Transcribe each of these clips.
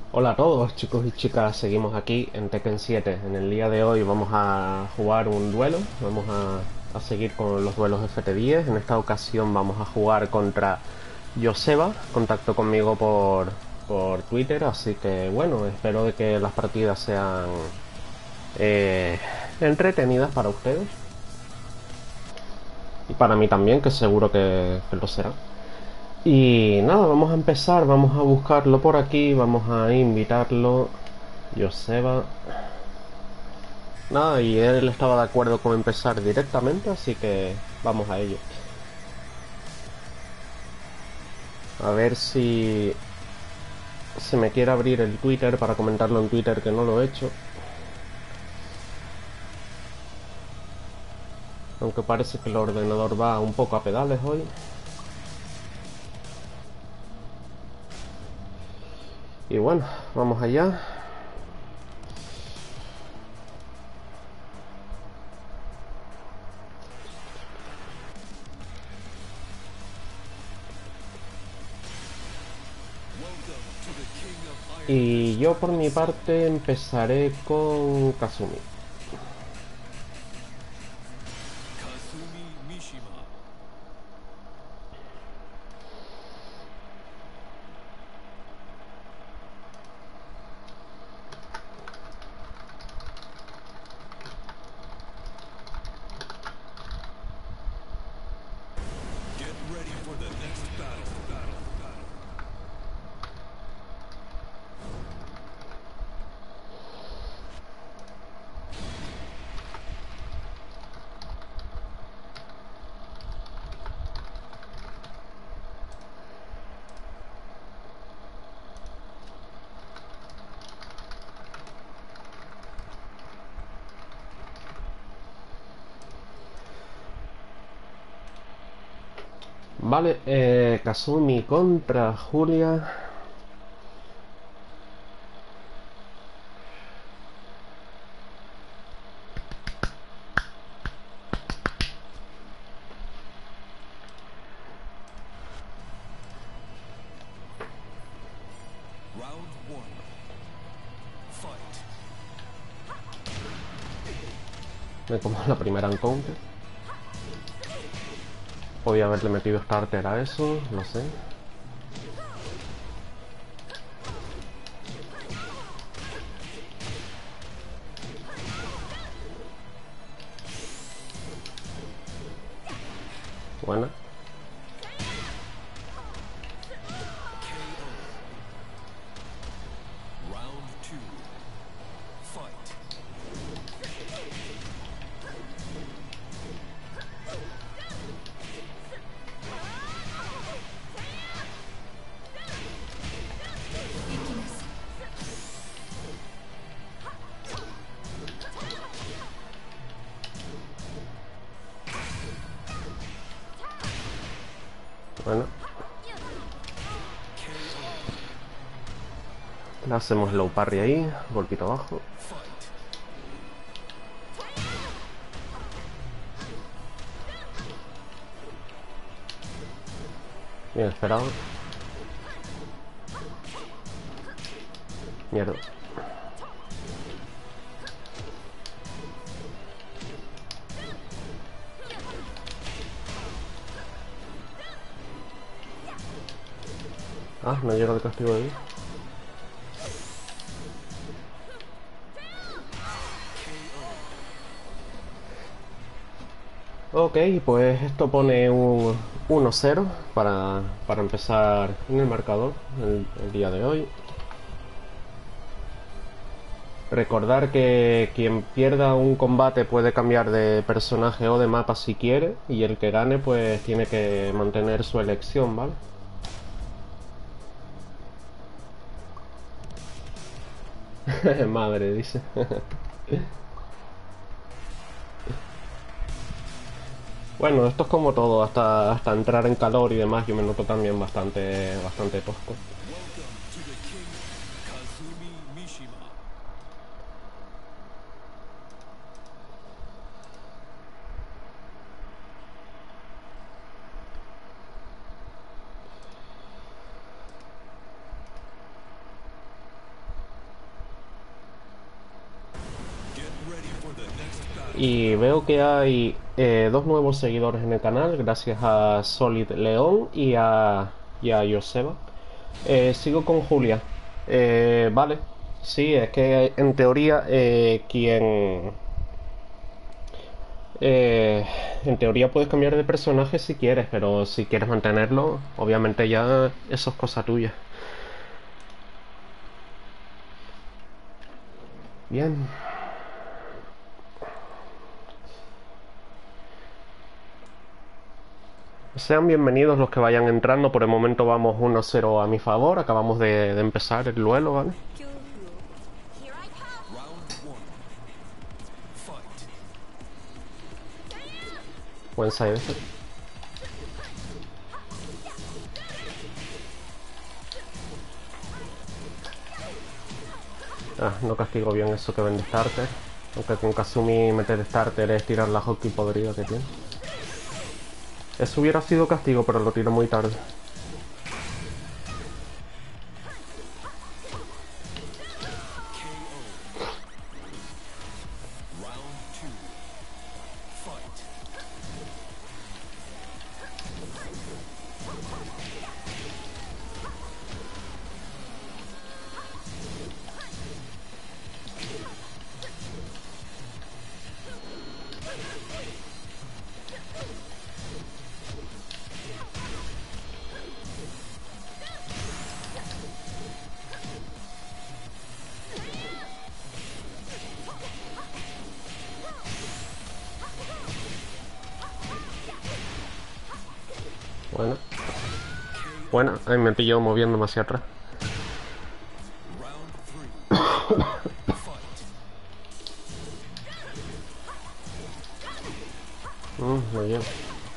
Hola a todos chicos y chicas, seguimos aquí en Tekken 7. En el día de hoy vamos a jugar un duelo, vamos a seguir con los duelos FT10. En esta ocasión vamos a jugar contra Joseba, contacto conmigo por Twitter, así que bueno, espero de que las partidas sean eh, entretenidas para ustedes y para mí también, que seguro que lo será. Y nada, vamos a empezar, vamos a buscarlo por aquí, vamos a invitarlo. Joseba. Nada, y él estaba de acuerdo con empezar directamente, así que vamos a ello. A ver si se me quiere abrir el Twitter para comentarlo en Twitter, que no lo he hecho. Aunque parece que el ordenador va un poco a pedales hoy. Y bueno, vamos allá. Y yo por mi parte empezaré con Kazumi. Vale, Kazumi contra Julia. Me como la primera encounter. Podía haberle metido starter a eso, no sé. Buena. Bueno. Le hacemos low parry ahí, golpito abajo. Bien esperado. Mierda. Ah, no llega el castigo de ahí. Ok, pues esto pone un 1-0 para empezar en el marcador el día de hoy. Recordar que quien pierda un combate puede cambiar de personaje o de mapa si quiere, y el que gane pues tiene que mantener su elección, ¿vale? Madre, dice. Bueno, esto es como todo, hasta entrar en calor y demás, yo me noto también bastante tosco. y veo que hay dos nuevos seguidores en el canal, gracias a Solid León y a Joseba. Sigo con Julia. Vale, sí, es que en teoría en teoría puedes cambiar de personaje si quieres, pero si quieres mantenerlo, obviamente ya eso es cosa tuya. Bien. Sean bienvenidos los que vayan entrando. Por el momento vamos 1-0 a mi favor. Acabamos de empezar el duelo, ¿vale? Buen side ese. Ah, no castigo bien eso que vende starter. Aunque con Kazumi meter starter es tirar la hockey podrida que tiene. Eso hubiera sido castigo, pero lo tiro muy tarde. Bueno. Bueno, ahí me pilló moviéndome hacia atrás. Muy bien.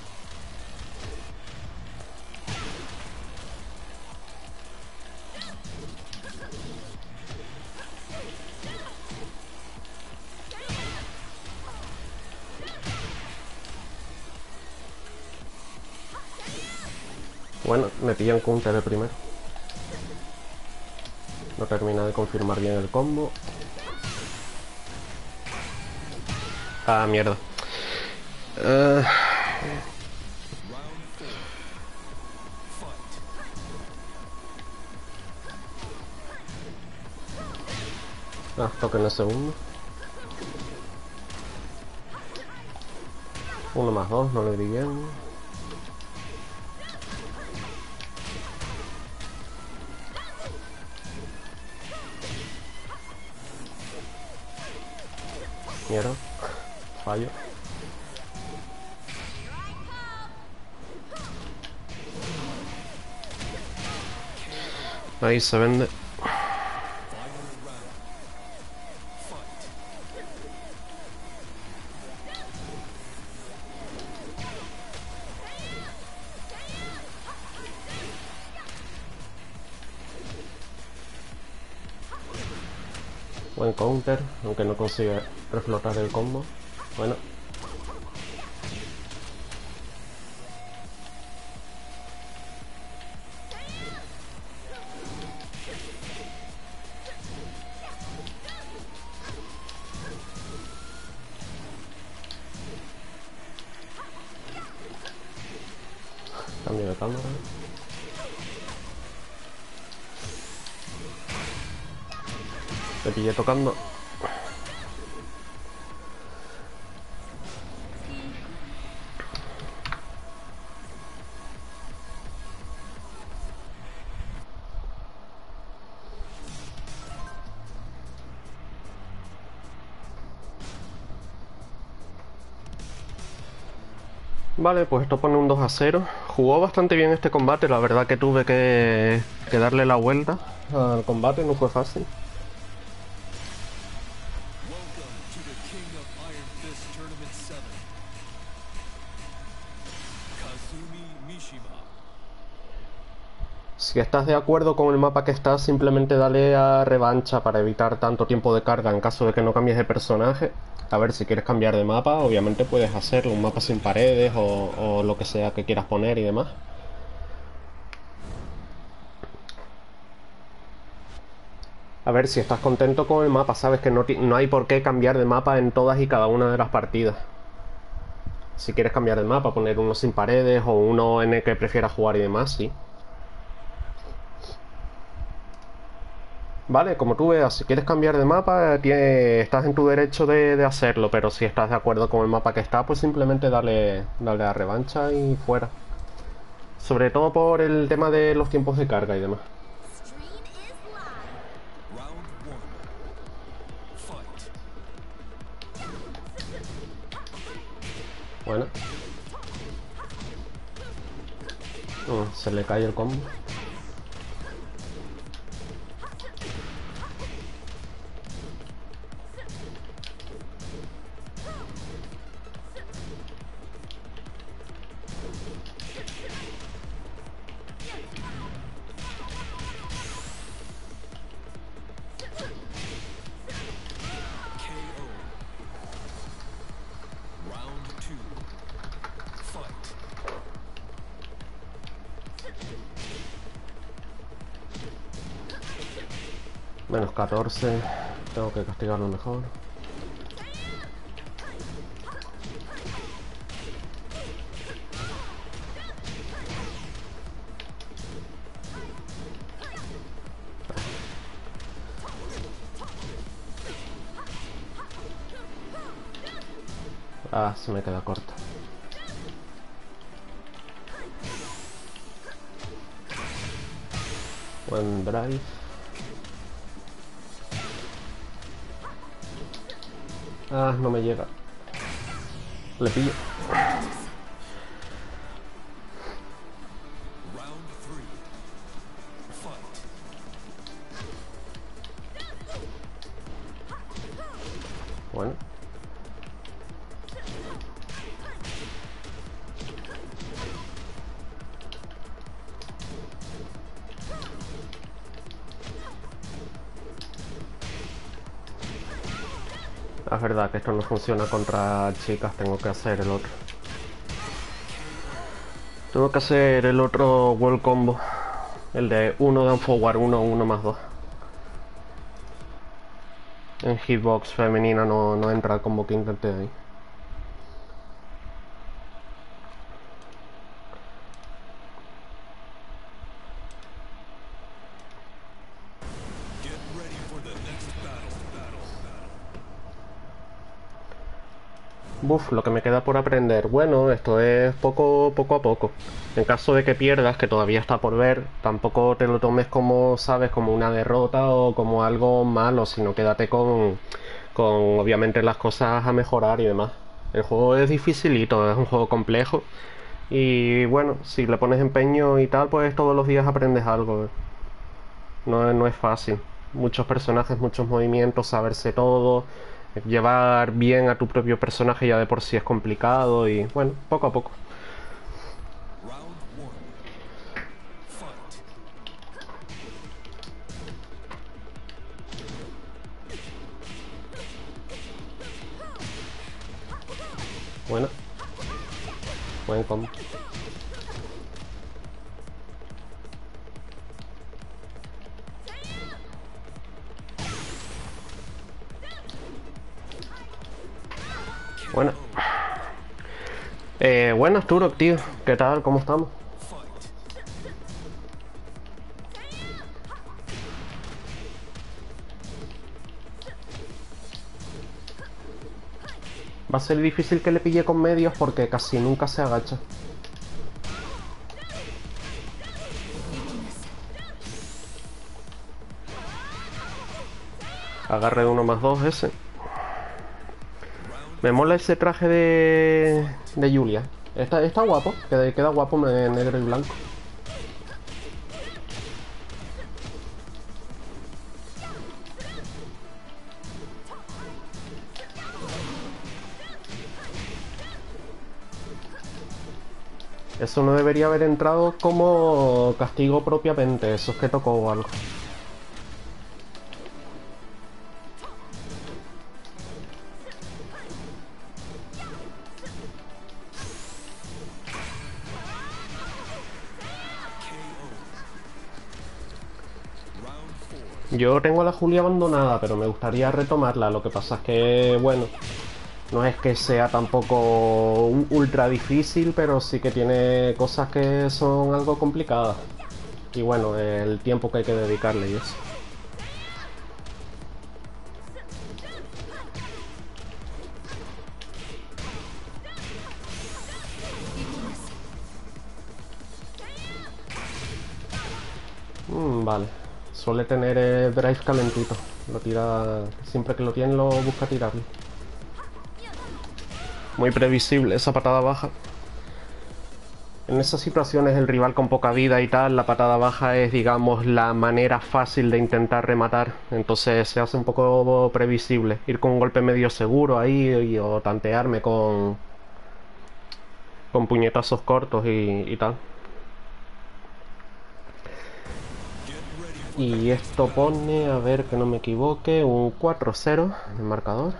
Bueno, me pillan counter de primero. No termina de confirmar bien el combo. Ah, mierda. Toque en el segundo. 1+2, no le di bien. Mierda. Fallo. Ahí se vende. Buen counter, aunque no consigue reflotar el combo. Bueno. Cambio de cámara. Me pillé tocando. Vale, pues esto pone un 2-0. Jugó bastante bien este combate, la verdad que tuve que darle la vuelta al combate, no fue fácil. Si estás de acuerdo con el mapa que estás, simplemente dale a revancha para evitar tanto tiempo de carga en caso de que no cambies de personaje. A ver, si quieres cambiar de mapa, obviamente puedes hacerlo, un mapa sin paredes o lo que sea que quieras poner y demás. A ver, si estás contento con el mapa, sabes que no hay por qué cambiar de mapa en todas y cada una de las partidas. Si quieres cambiar de mapa, poner uno sin paredes o uno en el que prefieras jugar y demás, sí. Vale, como tú veas, si quieres cambiar de mapa, estás en tu derecho de hacerlo, pero si estás de acuerdo con el mapa que está, pues simplemente dale a revancha y fuera. Sobre todo por el tema de los tiempos de carga y demás. Bueno. Se le cae el combo. Menos 14. Tengo que castigarlo mejor. Ah, se me queda corto. Buen drive. Ah, no me llega. Le pillo. Bueno. Es verdad que esto no funciona contra chicas, tengo que hacer el otro. Tengo que hacer el otro World Combo. El de 1 down forward, 1 más 2. En hitbox femenina no entra el combo que intenté ahí. Buf, lo que me queda por aprender. Bueno, esto es poco a poco. En caso de que pierdas, que todavía está por ver, tampoco te lo tomes como, sabes, como una derrota o como algo malo, sino quédate con obviamente las cosas a mejorar y demás. El juego es dificilito, es un juego complejo. Y bueno, si le pones empeño y tal, pues todos los días aprendes algo. No es fácil. Muchos personajes, muchos movimientos, saberse todo, llevar bien a tu propio personaje ya de por sí es complicado y bueno, poco a poco. Bueno, buen combo. Bueno. Buenas, Turok, tío. ¿Qué tal? ¿Cómo estamos? Va a ser difícil que le pille con medios porque casi nunca se agacha. Agarre de 1 más 2 ese. Me mola ese traje de Julia. Está guapo, queda guapo en negro y blanco. Eso no debería haber entrado como castigo propiamente, eso es que tocó o algo. Yo tengo a la Julia abandonada, pero me gustaría retomarla. Lo que pasa es que, bueno, no es que sea tampoco ultra difícil, pero sí que tiene cosas que son algo complicadas. Y bueno, el tiempo que hay que dedicarle y eso. Vale. Suele tener el drive calentito. Lo tira... Siempre que lo tiene lo busca tirarlo. Muy previsible esa patada baja. En esas situaciones el rival con poca vida y tal, la patada baja es, digamos, la manera fácil de intentar rematar. Entonces se hace un poco previsible. Ir con un golpe medio seguro ahí o tantearme con puñetazos cortos y tal. Y esto pone, a ver que no me equivoque, un 4-0 en el marcador.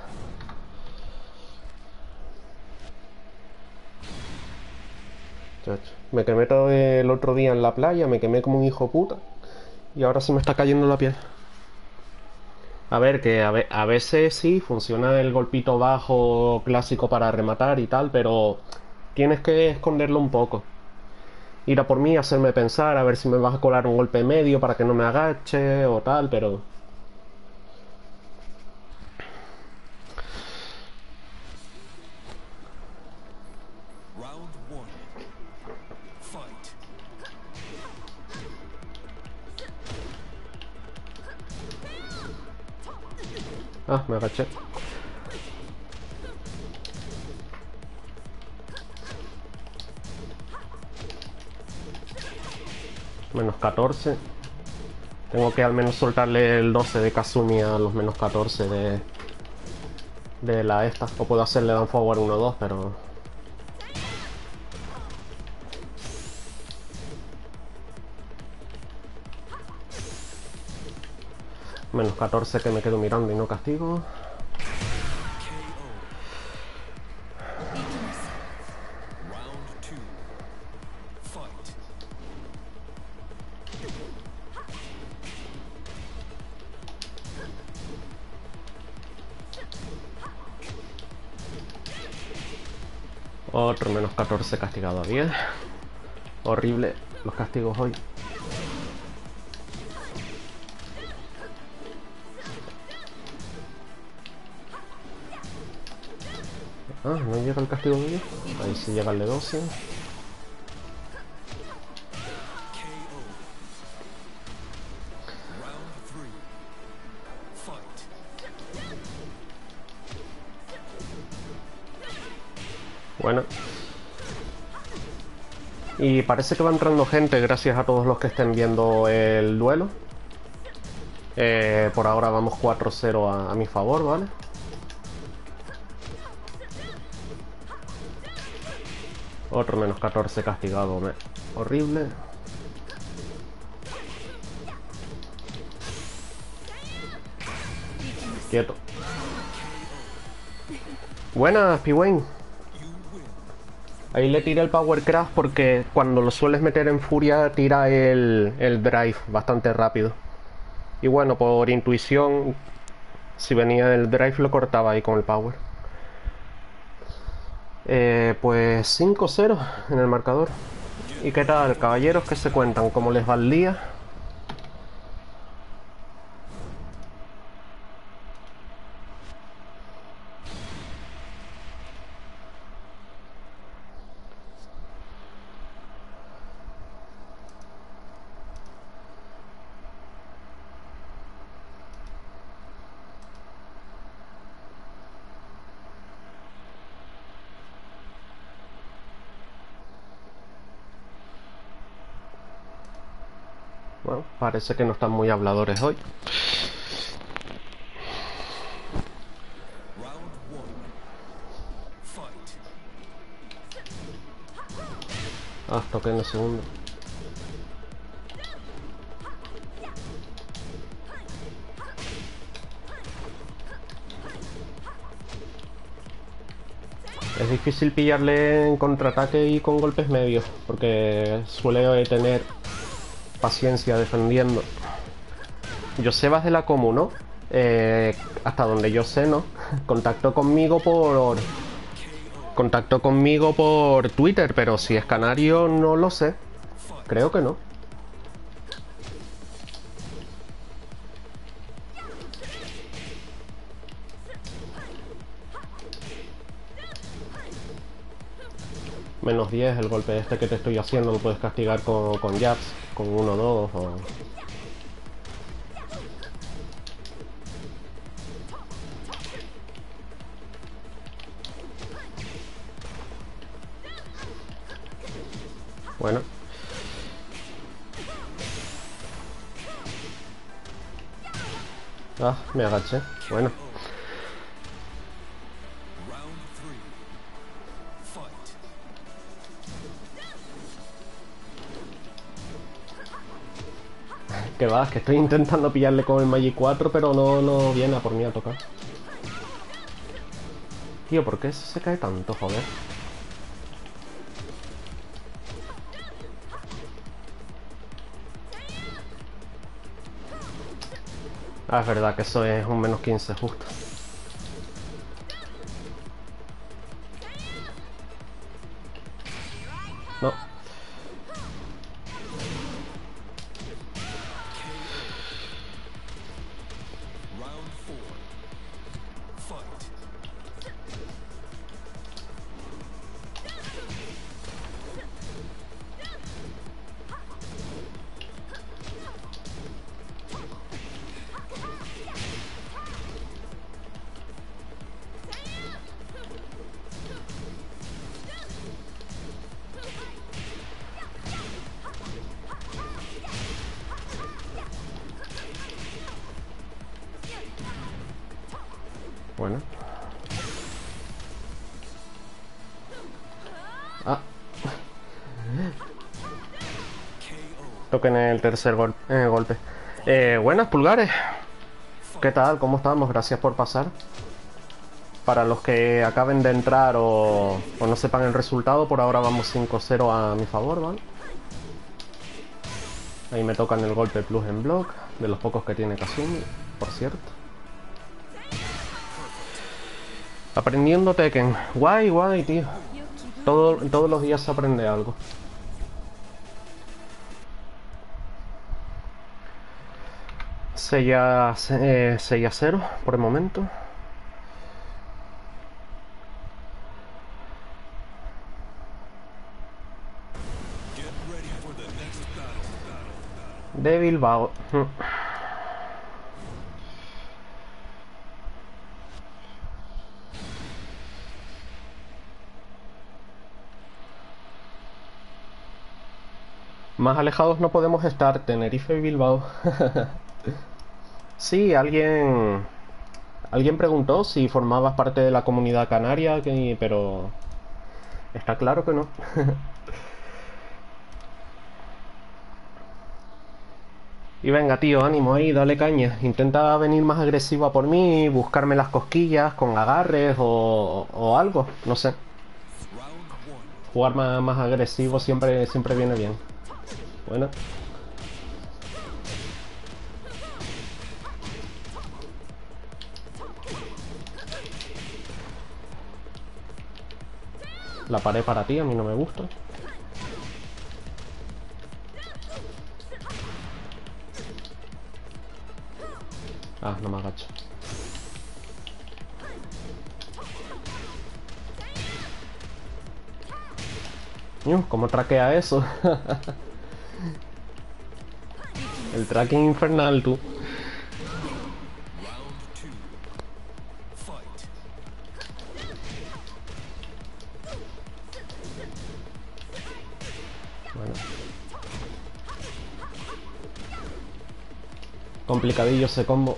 Me quemé todo el otro día en la playa, me quemé como un hijo puta. Y ahora se me está cayendo la piel. A ver, que a veces sí funciona el golpito bajo clásico para rematar y tal, pero tienes que esconderlo un poco. Ir a por mí, hacerme pensar, a ver si me vas a colar un golpe medio para que no me agache o tal, pero... Ah, me agaché. Menos 14. Tengo que al menos soltarle el 12 de Kazumi a los menos 14 de la esta. O puedo hacerle down forward 1-2, pero... Menos 14 que me quedo mirando y no castigo. Otro menos 14 castigado a 10. Horrible los castigos hoy. Ah, no llega el castigo de 10. Ahí sí llega el de 12. Bueno. Y parece que va entrando gente gracias a todos los que estén viendo el duelo. Por ahora vamos 4-0 a mi favor, ¿vale? Otro menos 14 castigado. Horrible. Quieto. Buenas, Piwayne. Ahí le tiré el Power Craft porque cuando lo sueles meter en furia tira el drive bastante rápido. Y bueno, por intuición, si venía del drive lo cortaba ahí con el Power. Pues 5-0 en el marcador. ¿Y qué tal, caballeros? ¿Qué se cuentan? ¿Cómo les va el día? Bueno, parece que no están muy habladores hoy. Ah, toqué en el segundo. Es difícil pillarle en contraataque y con golpes medios, porque suele tener paciencia defendiendo. Josebas de la Comu, ¿no? Hasta donde yo sé, ¿no? Contactó conmigo por... Contactó conmigo por Twitter, pero si es canario no lo sé. Creo que no. -10 el golpe este que te estoy haciendo, lo puedes castigar con jabs, con 1 2 o... Bueno. Ah, me agaché. Bueno. Que va, es que estoy intentando pillarle con el Magic 4, pero no viene a por mí a tocar. Tío, ¿por qué se cae tanto, joder? Ah, es verdad que eso es un -15 justo. No. Bueno. Ah. Toquen el tercer golpe. Buenas, pulgares. ¿Qué tal? ¿Cómo estamos? Gracias por pasar. Para los que acaben de entrar o no sepan el resultado, por ahora vamos 5-0 a mi favor, ¿vale? Ahí me tocan el golpe plus en block, de los pocos que tiene Kazumi, por cierto. Aprendiendo Tekken. Guay, guay, tío. Todos los días se aprende algo. Sella 0 por el momento. De Bilbao. Más alejados no podemos estar, Tenerife y Bilbao. Sí, alguien preguntó si formabas parte de la comunidad canaria, pero está claro que no. Y venga, tío, ánimo ahí, dale caña. Intenta venir más agresiva por mí, buscarme las cosquillas con agarres o algo, no sé. Jugar más agresivo siempre viene bien. Bueno. La pared para ti, a mí no me gusta. Ah, no me agacho. ¿Cómo traquea eso? El tracking infernal, tú. Bueno. Complicadillo ese combo.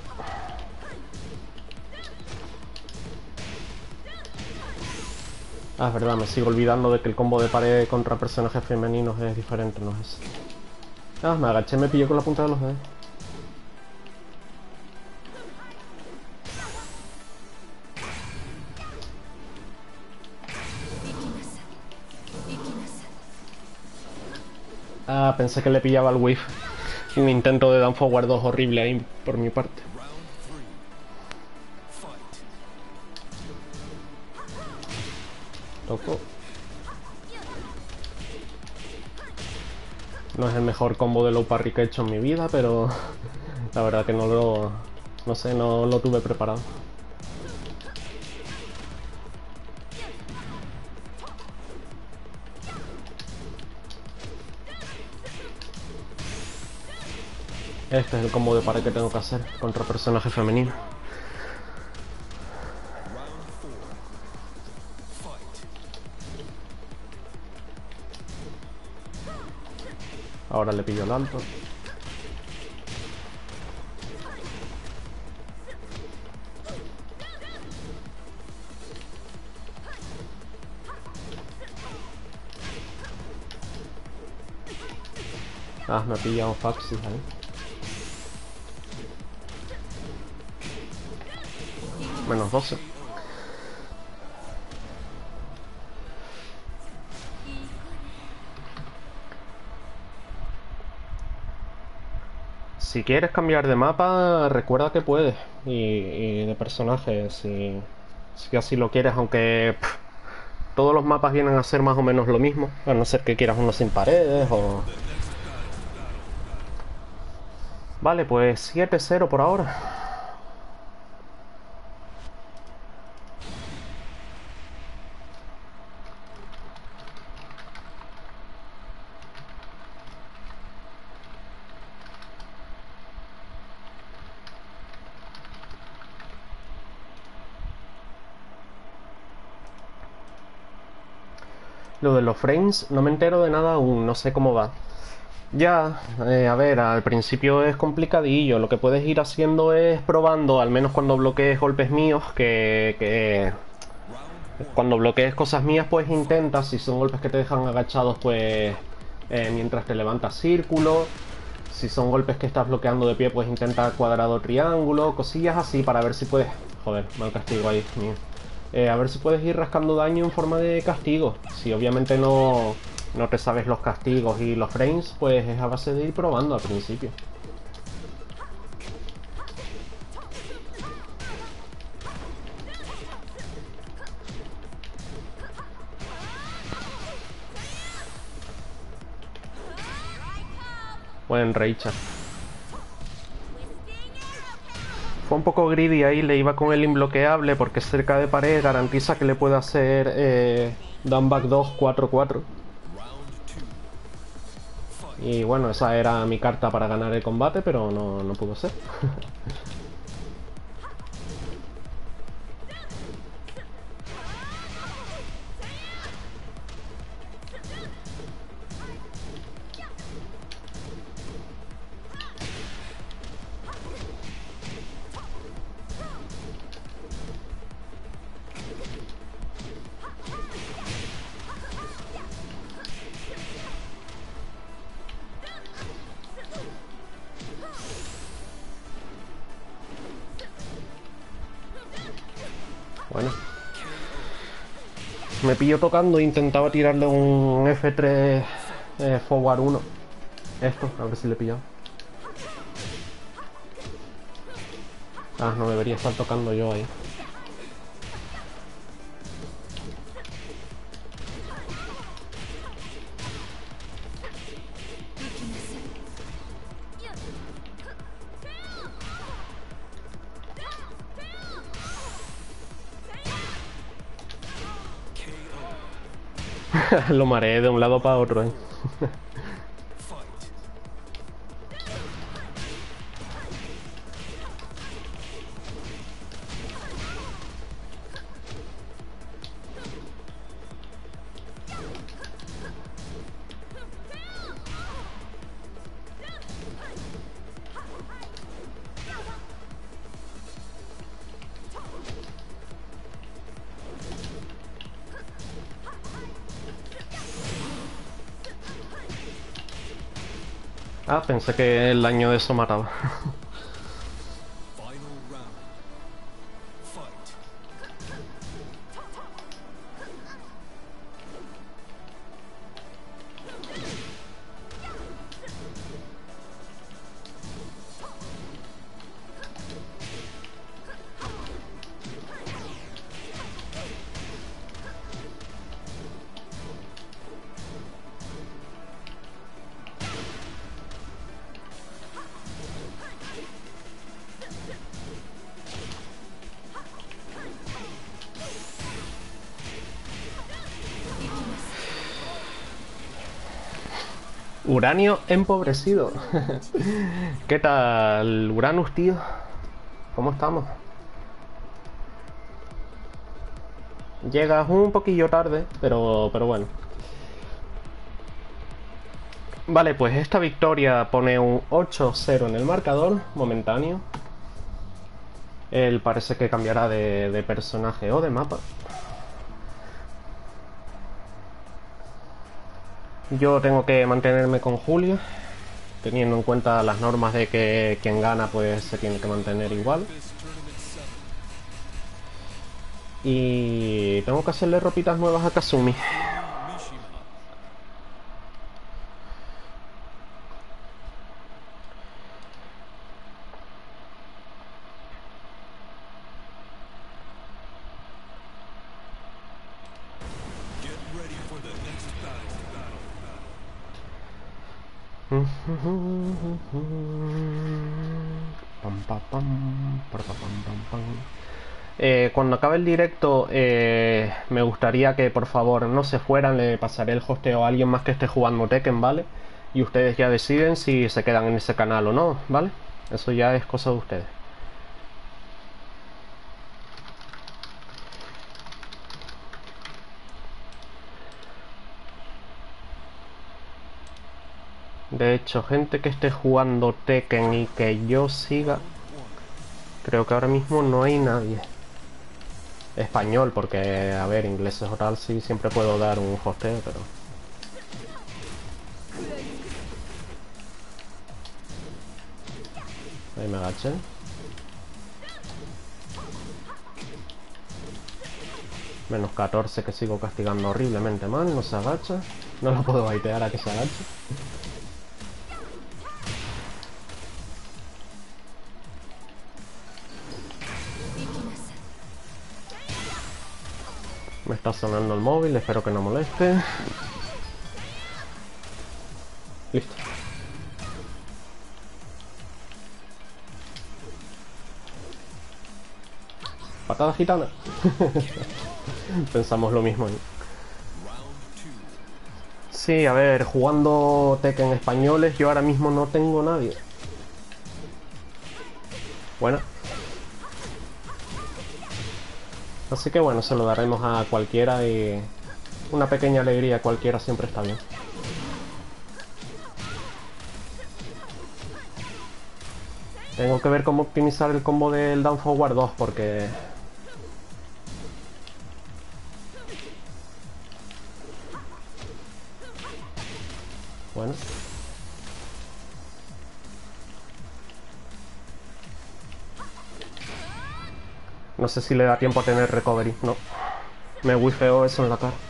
Ah, es verdad, me sigo olvidando de que el combo de pared contra personajes femeninos es diferente, no es ese. Ah, me agaché, me pilló con la punta de los dedos. Ah, pensé que le pillaba el whiff. Un intento de down forward 2 horrible ahí por mi parte. Toco. No es el mejor combo de low parry que he hecho en mi vida, pero la verdad que no sé, no lo tuve preparado. Este es el combo de parry que tengo que hacer contra personaje femenino. Ahora le pillo el alto. Ah, me ha pillado Faxis ahí. Menos 12. Si quieres cambiar de mapa, recuerda que puedes. Y de personaje, si así lo quieres, aunque todos los mapas vienen a ser más o menos lo mismo. A no ser que quieras uno sin paredes o... Vale, pues 7-0 por ahora. Lo de los frames, no me entero de nada aún, no sé cómo va. Ya, a ver, al principio es complicadillo. Lo que puedes ir haciendo es probando, al menos cuando bloquees golpes míos, que cuando bloquees cosas mías, pues intentas, si son golpes que te dejan agachados, pues mientras te levantas círculo. Si son golpes que estás bloqueando de pie, pues intenta cuadrado o triángulo, cosillas así para ver si puedes... Joder, mal castigo ahí, mío. A ver si puedes ir rascando daño en forma de castigo. Si obviamente no te sabes los castigos y los frames, pues es a base de ir probando al principio. Buen Rachel. Fue un poco greedy ahí, le iba con el imbloqueable porque cerca de pared garantiza que le puede hacer down back 2 4-4. Y bueno, esa era mi carta para ganar el combate, pero no pudo ser. Bueno. Me pillo tocando e intentaba tirarle un F3 forward 1. Esto, a ver si le he pillado. Ah, no debería estar tocando yo ahí. Lo mareé de un lado para otro, Ah, pensé que el daño de eso mataba. Uranio empobrecido. ¿Qué tal, Uranus, tío? ¿Cómo estamos? Llegas un poquillo tarde, pero bueno. Vale, pues esta victoria pone un 8-0 en el marcador, momentáneo. Él parece que cambiará de personaje o de mapa. Yo tengo que mantenerme con Julio, teniendo en cuenta las normas de que quien gana pues se tiene que mantener igual. Y tengo que hacerle ropitas nuevas a Kazumi. Cuando acabe el directo me gustaría que por favor no se fueran, le pasaré el hosteo a alguien más que esté jugando Tekken, ¿vale? Y ustedes ya deciden si se quedan en ese canal o no, ¿vale? Eso ya es cosa de ustedes. De hecho, gente que esté jugando Tekken y que yo siga, creo que ahora mismo no hay nadie. Español, porque, a ver, inglés es oral, sí, siempre puedo dar un hosteo, pero... Ahí me agaché. Menos 14 que sigo castigando horriblemente mal, no se agacha. No lo puedo baitear a que se agache. Me está sonando el móvil, espero que no moleste. Listo. Patada gitana. Pensamos lo mismo ahí. Sí, a ver, jugando Tekken españoles yo ahora mismo no tengo nadie. Bueno. Así que bueno, se lo daremos a cualquiera y... Una pequeña alegría cualquiera siempre está bien. Tengo que ver cómo optimizar el combo del Down Forward 2 porque... Bueno. No sé si le da tiempo a tener recovery, no. Me wifeó eso en la cara.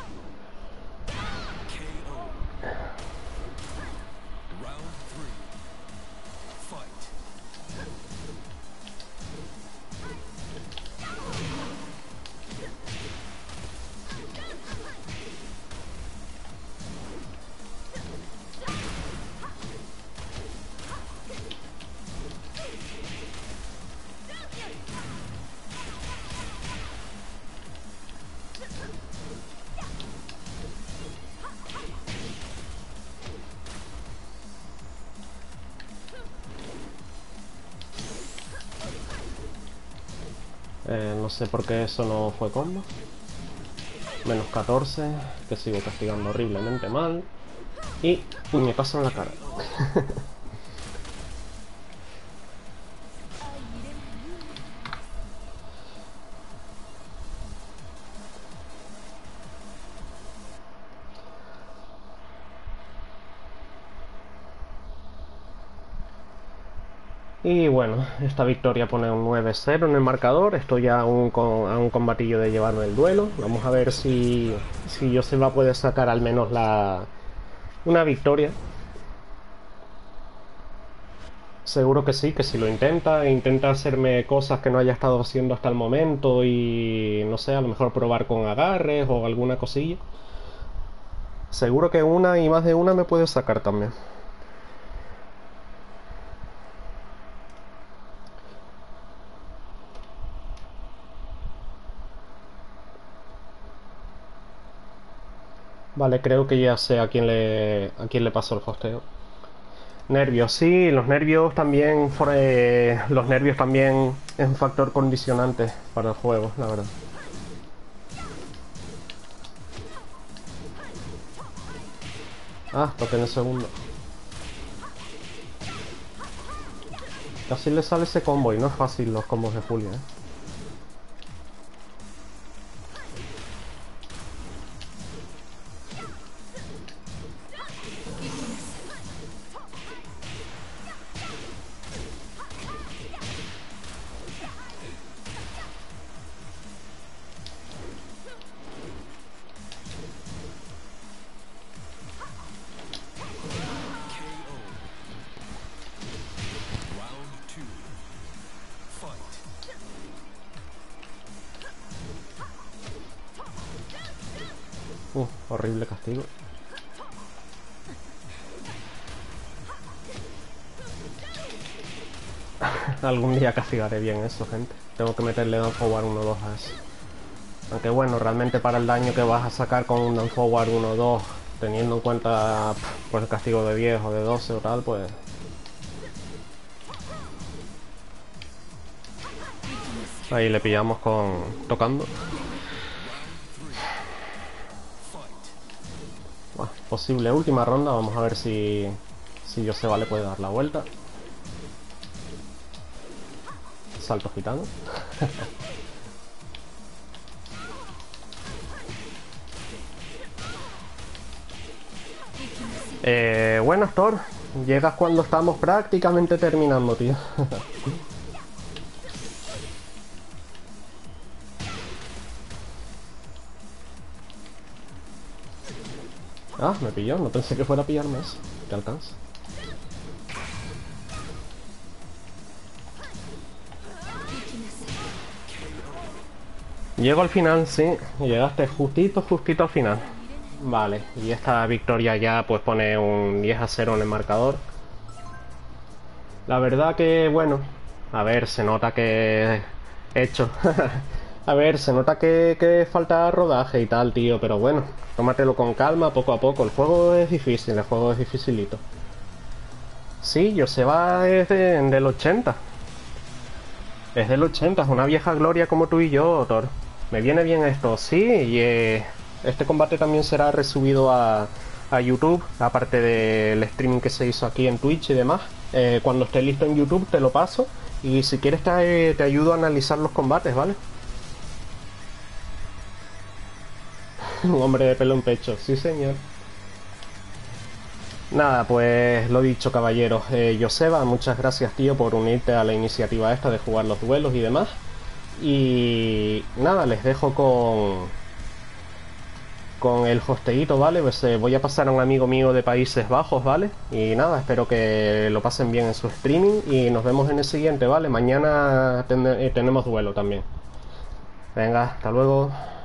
No sé por qué eso no fue combo. Menos 14, que sigo castigando horriblemente mal. Y puñetazo en la cara. Y bueno, esta victoria pone un 9-0 en el marcador. Estoy a un combatillo de llevarme el duelo. Vamos a ver si Joseba puede sacar al menos una victoria. Seguro que sí, que si lo intenta hacerme cosas que no haya estado haciendo hasta el momento y no sé, a lo mejor probar con agarres o alguna cosilla. Seguro que una y más de una me puede sacar también. Vale, creo que ya sé a quién le pasó el hosteo. Nervios, sí, los nervios también, los nervios también es un factor condicionante para el juego, la verdad. Ah, toqué en el segundo. Casi le sale ese combo y no es fácil los combos de Julia, ¿eh? Horrible castigo. Algún día castigaré bien eso, gente. Tengo que meterle down forward 1-2 a eso. Aunque bueno, realmente para el daño que vas a sacar con un down forward 1-2, teniendo en cuenta pues el castigo de 10 o de 12 o tal, pues... Ahí le pillamos con... tocando. Bueno, posible última ronda, vamos a ver si Joseba le puede dar la vuelta. Salto gitano. Bueno, Thor, llegas cuando estamos prácticamente terminando, tío. Ah, me pilló, no pensé que fuera a pillarme eso. Te alcanza. Llego al final, sí. Llegaste justito al final. Vale, y esta victoria ya pues pone un 10-0 en el marcador. La verdad que, bueno, a ver, se nota que he hecho. A ver, se nota que falta rodaje y tal, tío, pero bueno, tómatelo con calma, poco a poco. El juego es difícil, el juego es dificilito. Sí, Joseba es del 80. Es del 80, es una vieja gloria como tú y yo, Thor. Me viene bien esto, sí, y este combate también será resubido a YouTube, aparte del streaming que se hizo aquí en Twitch y demás. Cuando esté listo en YouTube te lo paso y si quieres te ayudo a analizar los combates, ¿vale? Un hombre de pelo en pecho, sí señor. Nada, pues lo dicho, caballeros. Joseba, muchas gracias, tío, por unirte a la iniciativa esta de jugar los duelos y demás. Y nada, les dejo con el hosteíto, ¿vale? Pues voy a pasar a un amigo mío de Países Bajos, ¿vale? Y nada, espero que lo pasen bien en su streaming y nos vemos en el siguiente, ¿vale? Mañana tenemos duelo también. Venga, hasta luego.